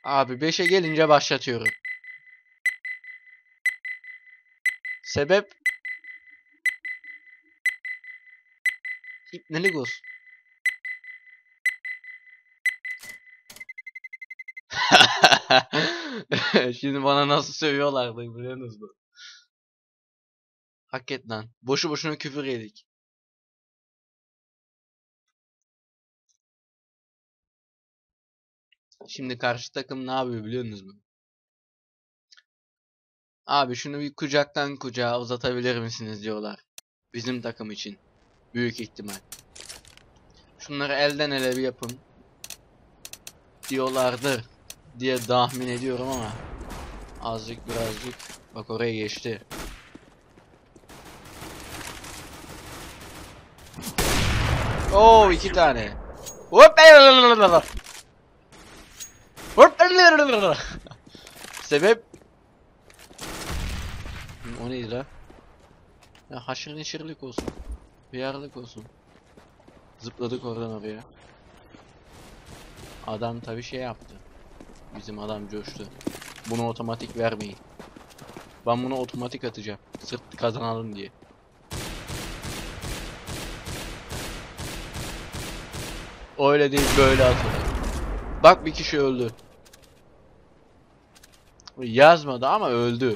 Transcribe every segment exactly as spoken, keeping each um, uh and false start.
Abi beşe gelince başlatıyorum. Sebep? İpnelik olsun. Şimdi bana nasıl sövüyorlardı biliyor musunuz? Hak et lan. Boşu boşuna küfür yedik. Şimdi karşı takım ne yapıyor biliyor musunuz? Abi şunu bir kucaktan kucağa uzatabilir misiniz diyorlar. Bizim takım için. Büyük ihtimal. Şunları elden ele bir yapın. Diyorlardır diye tahmin ediyorum ama azıcık birazcık bak oraya geçti. Oo iki tane. Hop. Hop. Sebep? O neydi la? Ya haşır neşirlik olsun. Hıyarlık olsun. Zıpladık oradan oraya. Adam tabi şey yaptı. Bizim adam coştu. Bunu otomatik vermeyin. Ben bunu otomatik atacağım. Sırf kazanalım diye. Öyle değil böyle atılır. Bak bir kişi öldü. Yazmadı ama öldü.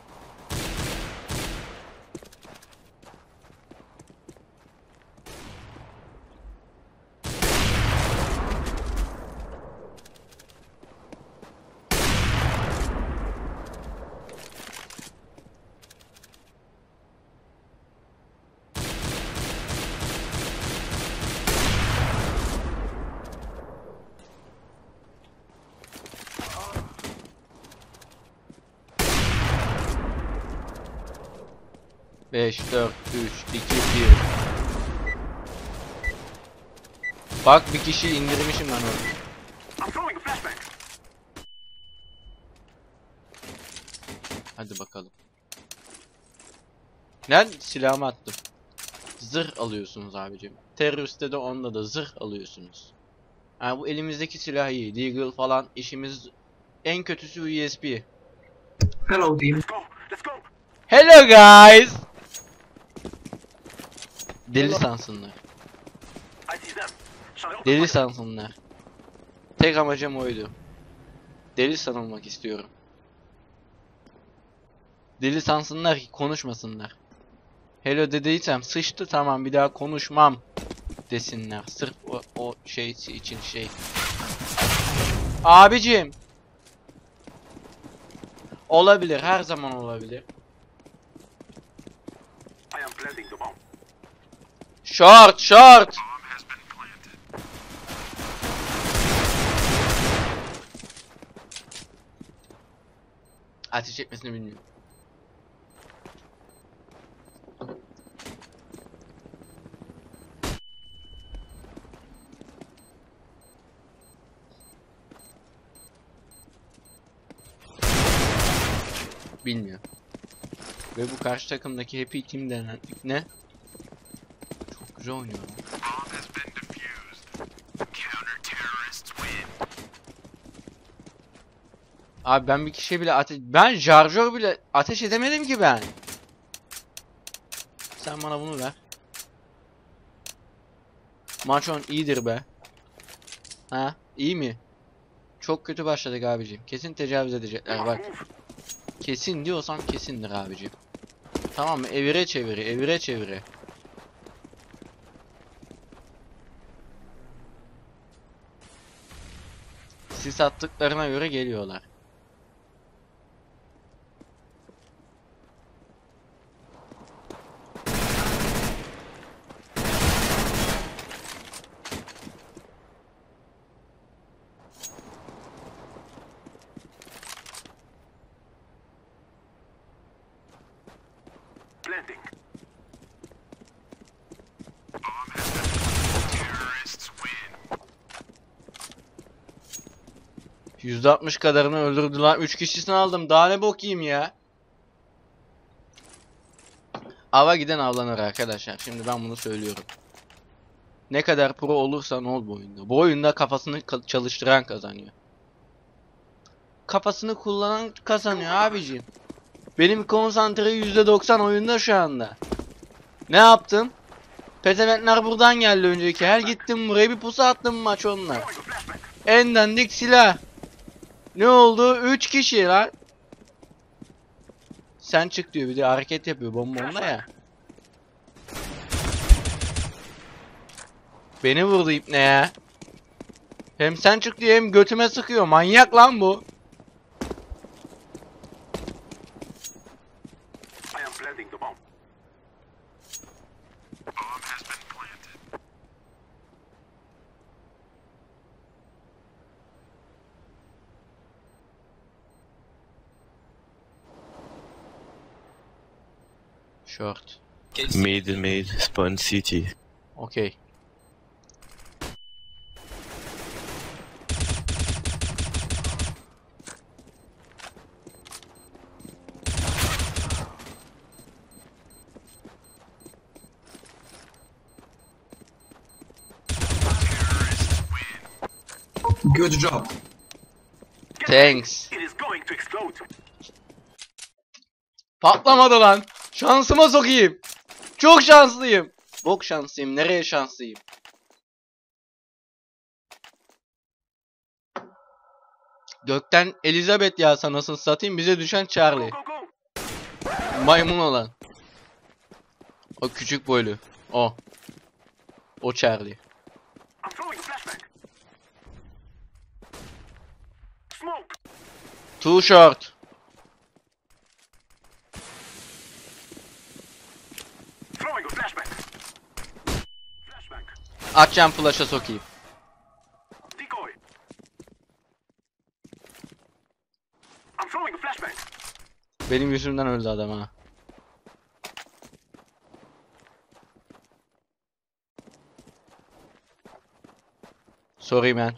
beş, dört, üç, iki, bir. Bak bir kişi indirmişim ben onu. Hadi bakalım. Ben silahımı attım. Zırh alıyorsunuz abicim. Teröriste de onda da zırh alıyorsunuz. Yani bu elimizdeki silah iyi. Deagle falan işimiz en kötüsü U S B. Hello team. Hello guys. Deli sansınlar. Deli sansınlar. Tek amacım oydu. Deli sanılmak istiyorum. Deli sansınlar ki konuşmasınlar. Hello dediysem sıçtı tamam bir daha konuşmam desinler. Sırf o, o şey için şey. Abicim. Olabilir her zaman olabilir. Short short. Ateş etmesini bilmiyorum. Bilmiyor. Ve bu karşı takımdaki Happy Team denen ne? Çok güzel oynuyor. Abi ben bir kişiye bile ateş... Ben şarjör bile ateş edemedim ki ben. Sen bana bunu ver. Maç on iyidir be. Ha? İyi mi? Çok kötü başladık abicim. Kesin tecavüz edecekler bak. Kesin diyorsam kesindir abicim. Tamam mı? Evire çevire, evire çevire. Sis attıklarına göre geliyorlar. yüzde altmış kadarını öldürdüler. üç kişisini aldım. Daha ne bok yiyeyim ya? Ava giden avlanır arkadaşlar. Şimdi ben bunu söylüyorum. Ne kadar pro olursan ol bu oyunda. Bu oyunda kafasını çalıştıran kazanıyor. kafasını kullanan kazanıyor abicim. Benim konsantre yüzde doksan oyunda şu anda. Ne yaptım? Pezevenkler buradan geldi önceki. Her gittim buraya bir pusu attım maç onlar. En dandik silah. Ne oldu? üç kişi lan. Sen çık diyor, bir de hareket yapıyor bomba onda ya. Beni vurdu ipne ya. Hem sen çık diyor hem götüme sıkıyor. Manyak lan bu. Short. Mid, mid, spawn city. Okay. Good job. Thanks. Patlamadı lan. Şansıma sokayım. Çok şanslıyım. Bok şanslıyım. Nereye şanslıyım? Gökten Elizabeth yağsa nasıl satayım, bize düşen Charlie. Maymun olan. O küçük boylu. O. O Charlie. Too short. Atacağım flash'a sokayım. Benim yüzümden öldü adam ha. Sorry man.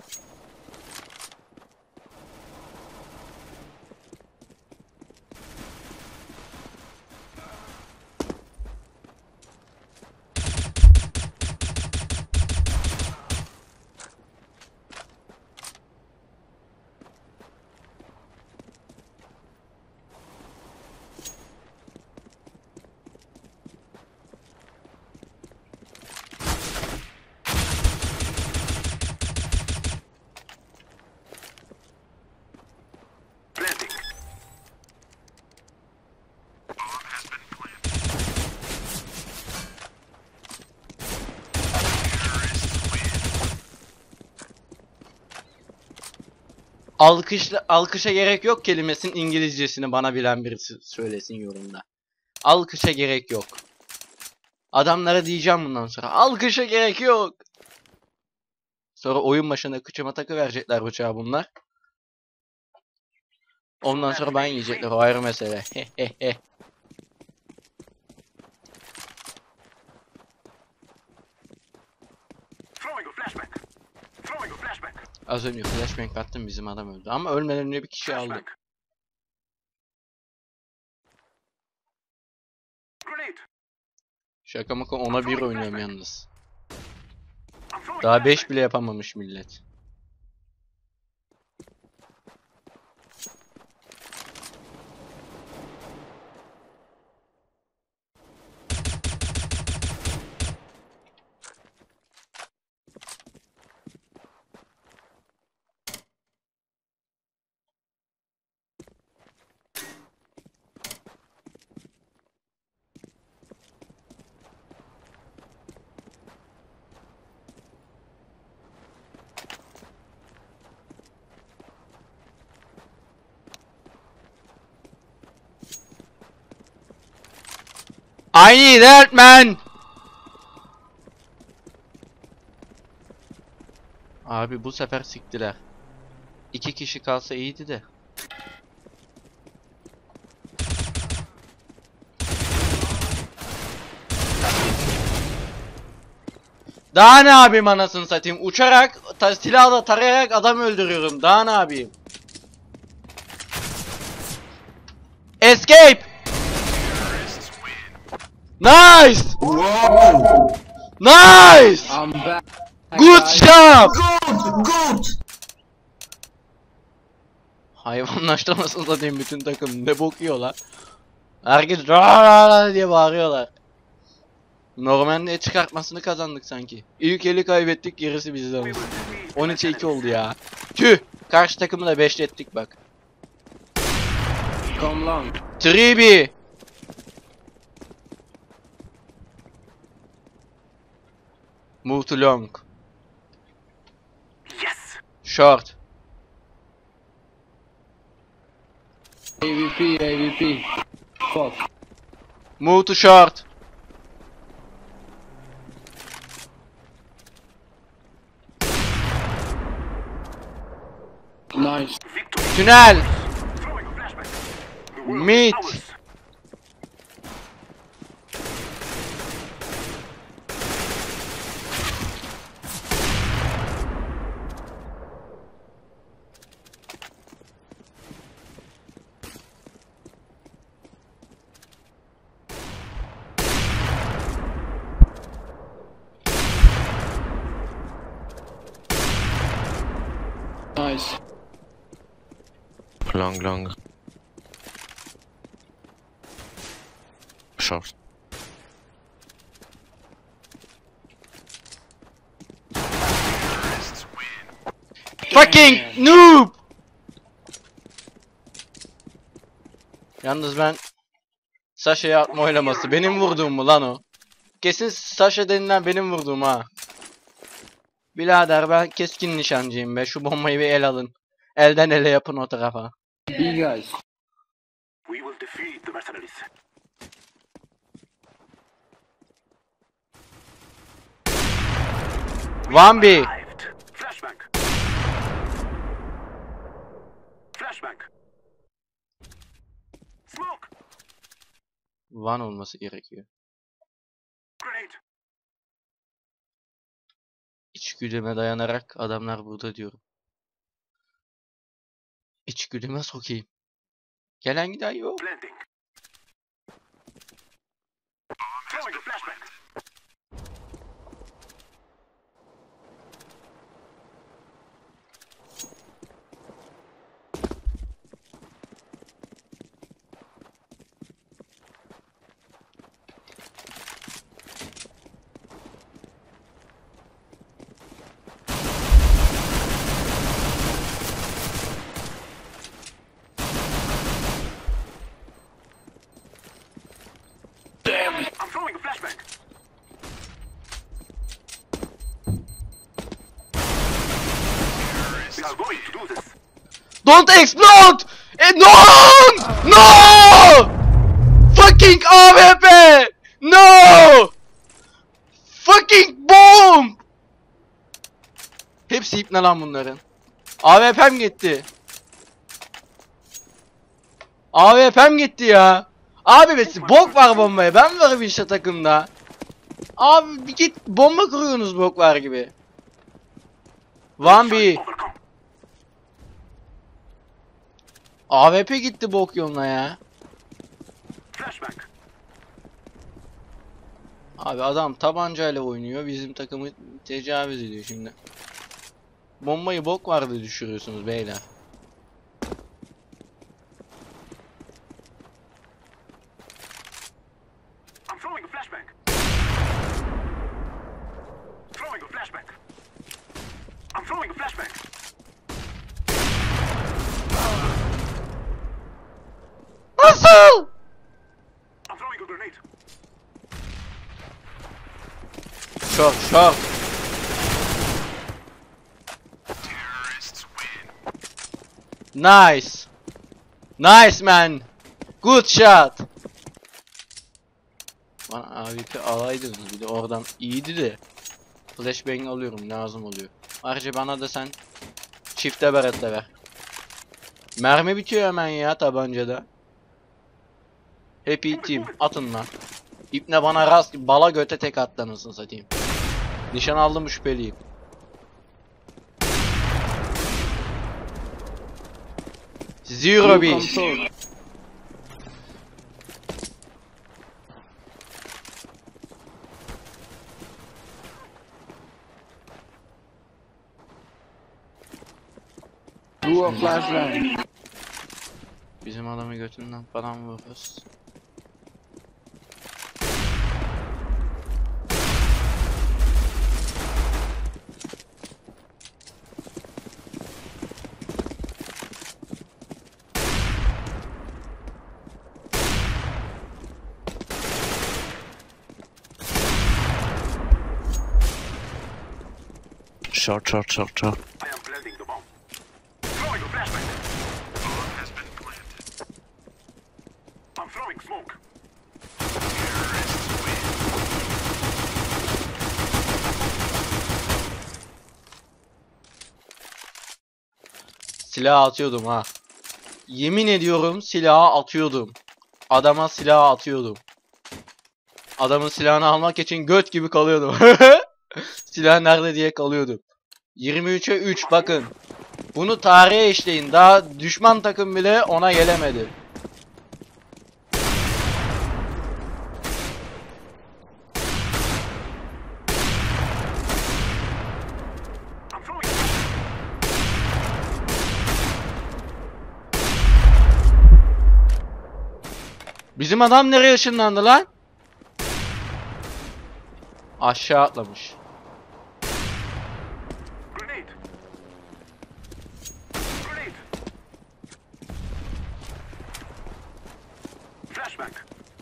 Alkışla, alkışa gerek yok kelimesinin İngilizcesini bana bilen birisi söylesin yorumda. Alkışa gerek yok. Adamlara diyeceğim bundan sonra. Alkışa gerek yok. Sonra oyun başında kıçıma takı verecekler bıçağı bunlar. Ondan sonra ben yiyecekler, o ayrı mesele. Hehehe. Az önce flashbang attım, bizim adam öldü. Ama ölmeden önce bir kişi aldı. Şaka maka ona bir oynuyorum yalnız. Daha beş bile yapamamış millet. I need help man. Abi bu sefer siktiler. İki kişi kalsa iyiydi de. Daha ne yapayım anasını satayım? Uçarak, silahla tarayarak adam öldürüyorum. Daha ne yapayım? Escape! Nice! Wow! Nice! I'm back. Good job! Good! Good! Hayvanlaştı nasıl satayım bütün takım. Ne bok yiyorlar. Herkes "Raa!" diye bağırıyorlar. Normalde çıkartmasını kazandık sanki. İlk eli kaybettik, gerisi bizden oldu. on üçe iki oldu ya. Tüh! Karşı takımı da beşlettik bak. Come long. üç B. Move to long. Yes. Short. A V P, A V P. Fuck. Move to short. Nice. Victory. Tünel. Throwing a flashback. The world is Mid. ours. Nice. Long, long. Short. Fucking noob. Yalnız ben Sasha'ya atma oylaması. Benim vurduğum mu lan o? Kesin Sasha denilen benim vurduğum ha. Birader ben keskin nişancıyım be. Şu bombayı bir el alın. Elden ele yapın o tarafa. B guys. We will defeat the mercenaries. one B. Arrived. Flashback. Flashback. Smoke. One olması gerekiyor. Grenade. İçgüdüme dayanarak adamlar burada diyorum. İçgüdüme sokayım. Gelen giden yok. Blending. Throwing a flashback. I'm throwing a flashback. We are going to do this. Don't explode! Eh, no! No! Fucking A W P! No! Fucking bomb! Hepsi ipne lan bunların. A W P'm gitti. A W P'm gitti ya. Abi besi bok var bombaya. Ben varım işte takımda. Abi bir git bomba kuruyorsunuz bok var gibi. one B. Overcome. A W P gitti bok yoluna ya. Flashback. Abi adam tabancayla oynuyor. Bizim takımı tecavüz ediyor şimdi. Bombayı bok vardı düşürüyorsunuz beyler. I'm throwing a flashback. Throwing a flashback. I'm throwing a flashback. Nasıl? I'm throwing a grenade. Şok şok. Nice. Nice man. Good shot. Bana A W P alaydınız bir de oradan iyiydi de. Flashbang alıyorum lazım oluyor. Ayrıca bana da sen çifte beretle ver. Mermi bitiyor hemen ya tabancada. Happy team atın lan. İpne bana rast bala göte tek attı anasını satayım. Nişan aldım şüpheliyim. Zero Blue B. control. Do a flashbang. Bizim adamı götünden falan vururuz. Short, short, short, short. I am planting the bomb. Throwing a flashbang. Bomb has been planted. I'm throwing smoke. Silah atıyordum ha. Yemin ediyorum silahı atıyordum. Adama silah atıyordum. Adamın silahını almak için göt gibi kalıyordum. Silah nerede diye kalıyordum. yirmi üçe üç bakın. Bunu tarihe işleyin. Daha düşman takım bile ona gelemedi. I'm throwing. Bizim adam nereye ışınlandı lan? Aşağı atlamış. Grenade. Grenade. Flashbang.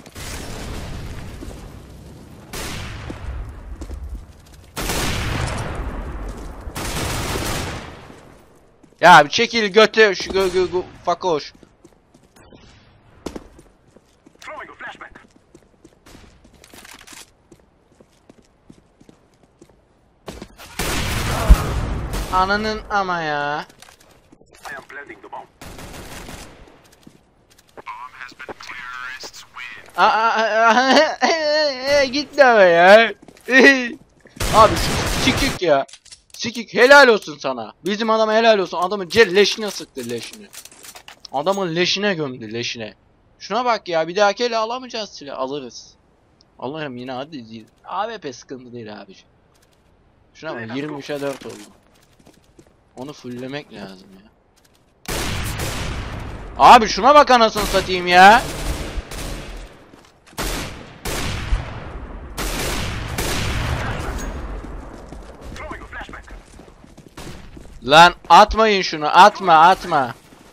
Ya bir çekil götü şu gö gö gö fakoş. Throwing a flashbang. Ananın ama ya. I am planting the bomb. Bomb has been terrorists win. Aa, aa, aa, git de be ya. Abi şu sikik ya. Sikik helal olsun sana. Bizim adama helal olsun. Adamın ce leşine sıktı leşini. Adamın leşine gömdü leşine. Şuna bak ya, bir dahaki ele alamayacağız silah. Alırız. Alırım yine hadi. A W P sıkıntı değil abiciğim. Şuna bak yirmi üçe dört oldu. Onu fulllemek lazım ya. Abi şuna bak anasını satayım ya. Throwing a flashbang. Lan atmayın şunu, atma atma.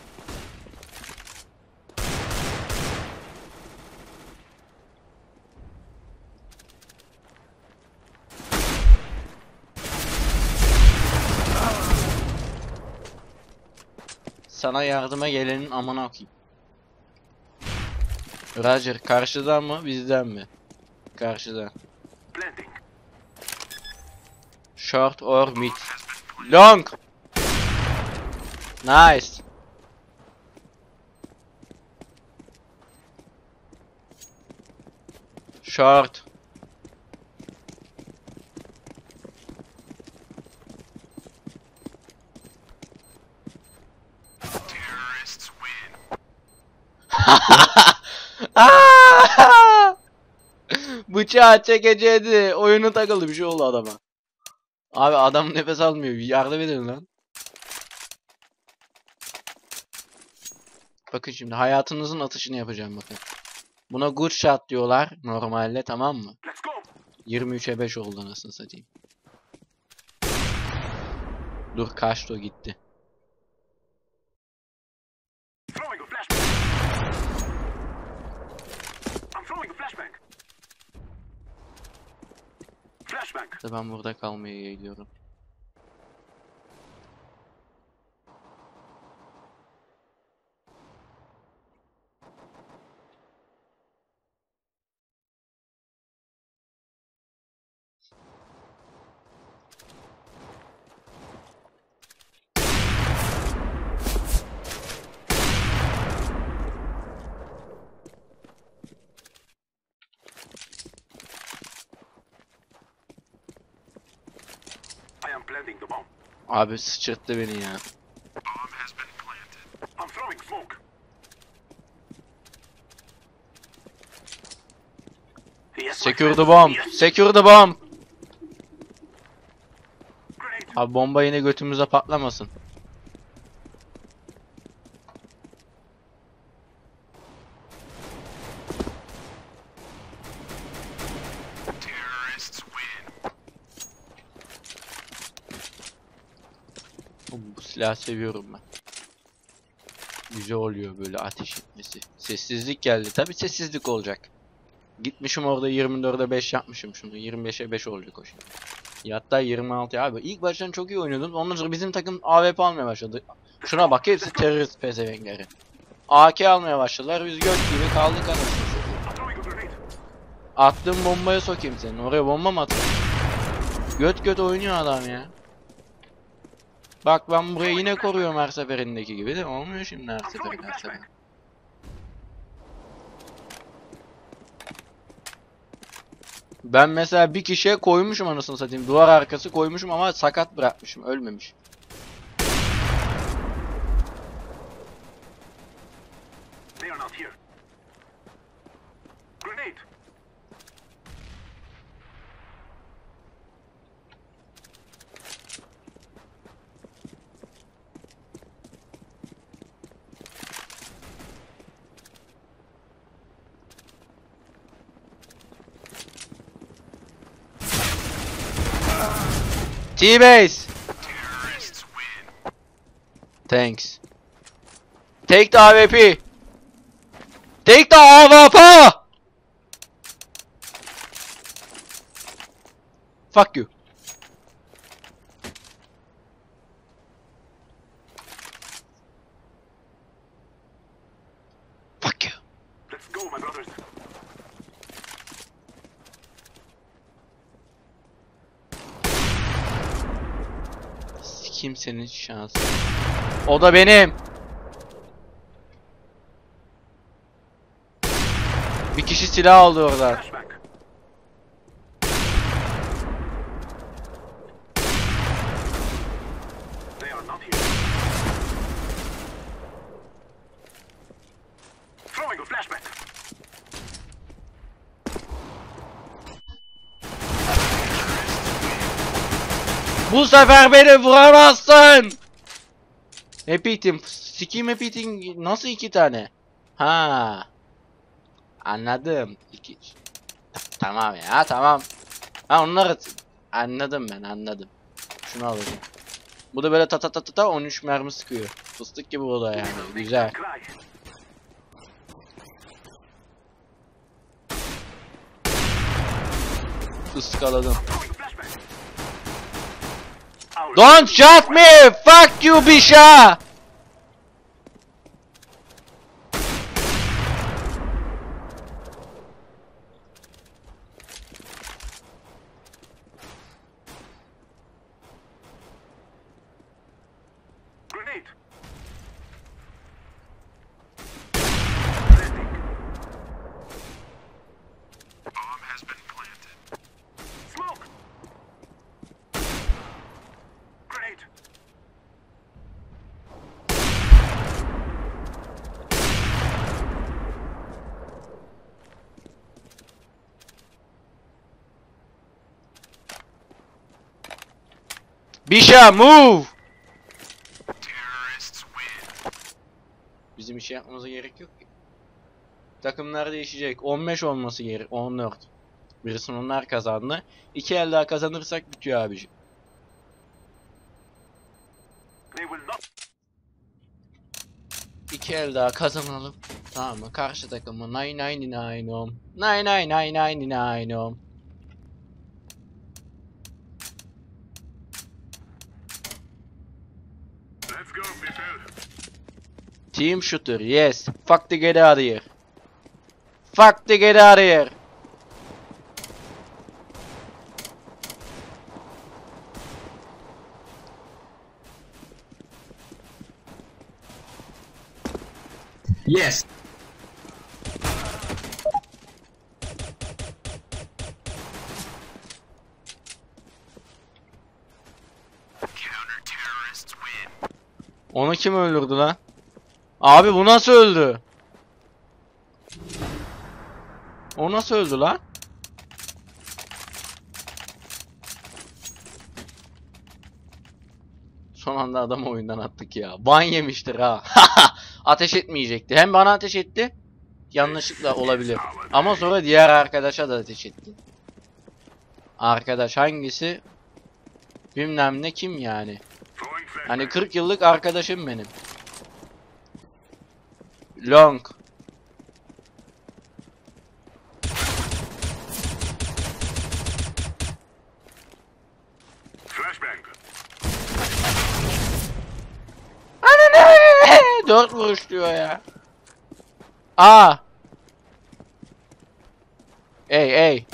Sana yardıma gelenin amına koyayım. Roger, karşıdan mı bizden mi? Karşıdan. Planting. Short or mid? Long. Nice. Short. Terrorists win. Bıçağı çekeceğiydi. Oyunu takıldı, bir şey oldu adama. Abi adam nefes almıyor. Yardım edin lan. Bakın şimdi hayatınızın atışını yapacağım bakın. Buna good shot diyorlar normalde, tamam mı? Let's go. yirmi üçe beş oldu anasını satayım. Dur kaçtı o, gitti. Throwing a flashbang. I'm throwing a flashbang. Flashbang. İşte ben burada kalmaya geliyorum. I am planting the bomb. Abi sıçırttı beni ya. Bomb has been planted. I'm throwing smoke. Yes, my Secure the friend. bomb. Yes. Secure the bomb. Grenade. Abi bomba yine götümüze patlamasın. silah seviyorum ben. Güzel oluyor böyle ateş etmesi. Sessizlik geldi. Tabi sessizlik olacak. Gitmişim orada yirmi dörde beş yapmışım şunu. yirmi beşe beş olacak o şimdi. Ya hatta yirmi altı abi. İlk baştan çok iyi oynuyordum. Ondan sonra bizim takım A W P almaya başladı. Şuna bak, hepsi terörist pezevenkleri. A K almaya başladılar. Biz göt gibi kaldık anasını satayım. I'm throwing a grenade. Attığım bombaya sokayım senin. Oraya bomba mı atayım? Göt göt oynuyor adam ya. Bak ben burayı yine koruyorum her seferindeki gibi de olmuyor şimdi her seferinde her seferinde. Ben mesela bir kişiye koymuşum anasını satayım. Duvar arkası koymuşum ama sakat bırakmışım. Ölmemiş. They are not here. Grenade. T-base. Thanks. Take the A W P. Take the A W P. Fuck you. Fuck you. Let's go, my brothers. Kimsenin şansı. O da benim. Bir kişi silah aldı orada. Flashback. They are not here. Throwing a flashback. Bu sefer beni vuramazsın. Epitim. Sikiyim epitin nasıl iki tane? Ha. Anladım. İki. Tamam ya, tamam. Ha onları anladım ben, anladım. Şunu alacağım. Bu da böyle ta ta ta ta ta on üç mermi sıkıyor. Fıstık gibi o da yani. Güzel. Cry. Iskaladım. Throwing a flashback. Our Don't shot me! Fuck you Bisha! grenade. Bomb has been planted. Smoke. Grenade. Bisha move! Terrorists win. Bizim bir şey yapmamıza gerek yok ki. Takımlar değişecek. on beş olması gerek. on dört. Birisi onlar kazandı. İki el daha kazanırsak bitiyor abiciğim. They will not. İki el daha kazanalım. Tamam mı? Karşı takımı nine ninety nine'om. nine nine nine ninety nine'om. Let's go, people. Team shooter, yes. Fuck the get out of here. Fuck the get out of here. Yes. Counter-terrorists win. Onu kim öldürdü lan? Abi bu nasıl öldü? O nasıl öldü lan? Son anda adamı oyundan attık ya. Ban yemiştir ha. Ateş etmeyecekti. Hem bana ateş etti. Yanlışlıkla olabilir. Ama sonra diğer arkadaşa da ateş etti. Arkadaş hangisi? Bilmem ne kim yani. Throwing Hani kırk yıllık arkadaşım benim. Long. Flashbang. Ananı! Dört vuruş diyor ya. Aa. Ey ey.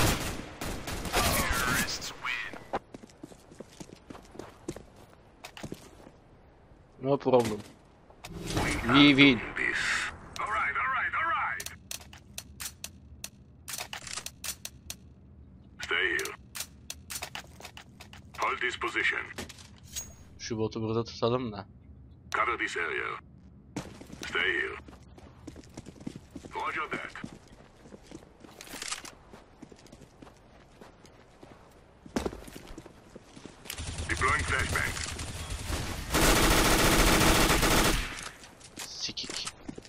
No problem. We win. This. All right, all right, all right. Stay here. Hold this position. Şu botu burada tutalım da. Cover this area. Stay here. Roger that. Deploying flashbang. Sikik.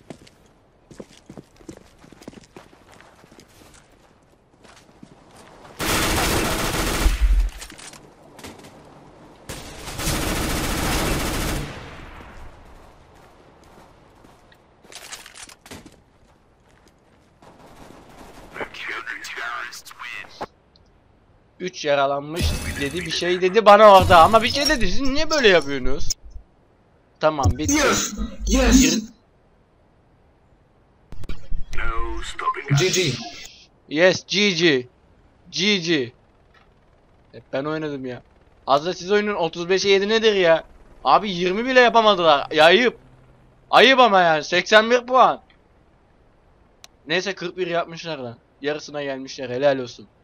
Üç yaralanmış dedi, bir şey dedi bana orada ama bir şey dedi. Siz niye böyle yapıyorsunuz? Tamam bitti. Yes! Yes! No stopping us. G G. Yes, G G. G G. Hep ben oynadım ya. Az da siz oyunun otuz beşe yedi nedir ya? Abi yirmi bile yapamadılar. Ya ayıp. Ayıp ama yani seksen bir puan. Neyse kırk bir yapmışlar lan. Yarısına gelmişler, helal olsun.